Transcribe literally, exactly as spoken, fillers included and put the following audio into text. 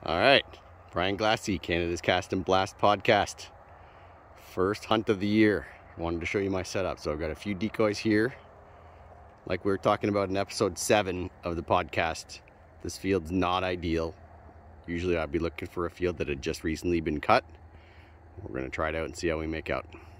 All right, Brian Glassy, Canada's Cast and Blast podcast. First hunt of the year. Wanted to show you my setup. So I've got a few decoys here. Like we were talking about in episode seven of the podcast, this field's not ideal. Usually I'd be looking for a field that had just recently been cut. We're gonna try it out and see how we make out.